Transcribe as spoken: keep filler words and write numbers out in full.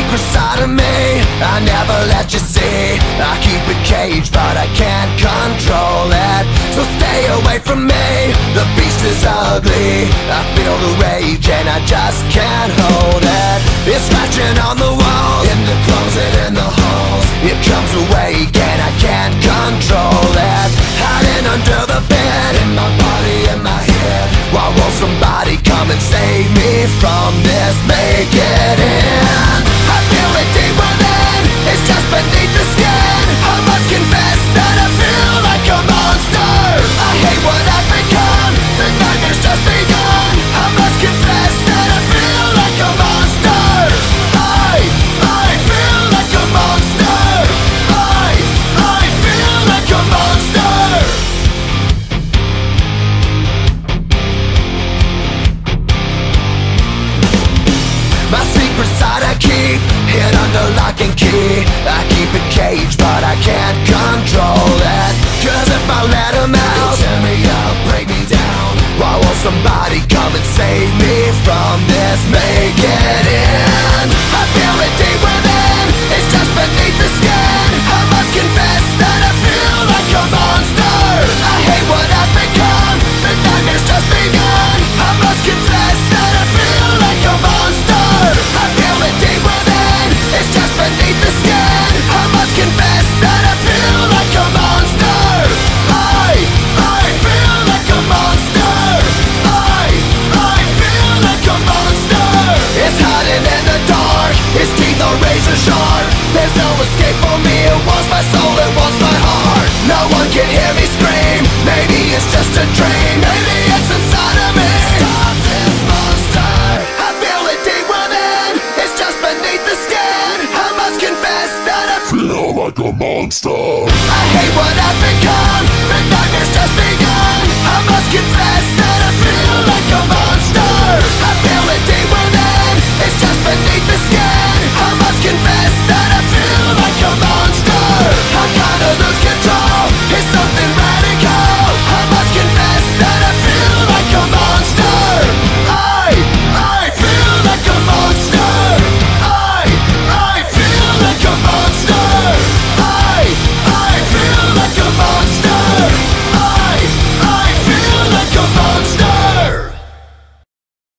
secret side of me I never let you see. I keep it caged but I can't control it. So stay away from me, the beast is ugly. I feel the rage and I just can't hold it. It's scratching on the walls, in the closet, in the halls. It comes awake and I can't control it. Hiding under the bed, in my body, in my head. Why won't somebody come and save me from this? Make it end. I feel it deep within, it's just beneath the skin. I must confess that I feel like a monster. I hate what I've become, the nightmare's just begun. I must confess that I feel like a monster. I, I feel like a monster. I, I feel like a monster. My secret side I keep hid under lock and key. I keep it caged but I can't control it. Cause if I let him out, he'll tear me up, break me down. Why won't somebody come and save me from this? Make it end. I feel it deep within, it's just beneath the skin. I must confess that I feel like a monster. I hate what I've become, the nightmare's just begun. I must confess that I feel like a monster. I feel it deep within, it's just beneath the skin. I must confess that I feel like a monster. I, I feel like a monster. I, I feel like a monster. It's hiding in the dark, its teeth are razor sharp. There's no escape for me, it wants my soul, it wants my heart. No one can hear me scream, maybe it's just a dream. Maybe it's inside of me. Stop this monster. I feel it deep within, it's just beneath the skin. I must confess that I feel like a monster. I hate what I've become, the nightmare's just begun. I must confess that I feel like a monster. I